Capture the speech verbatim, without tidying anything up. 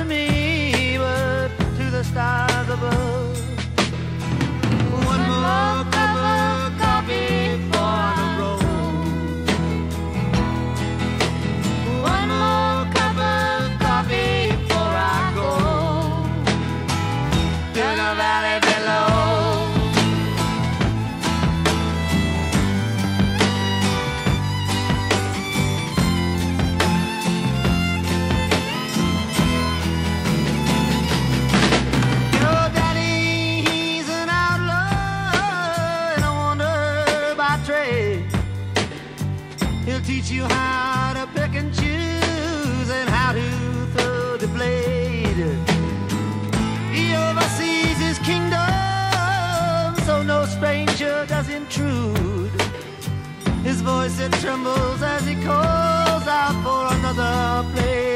me, but to the stars above. One more cup of coffee for the road. One more cup of coffee before I go to the valley below. He'll teach you how to pick and choose and how to throw the blade. He oversees his kingdom, so no stranger does intrude. His voice, it trembles as he calls out for another play.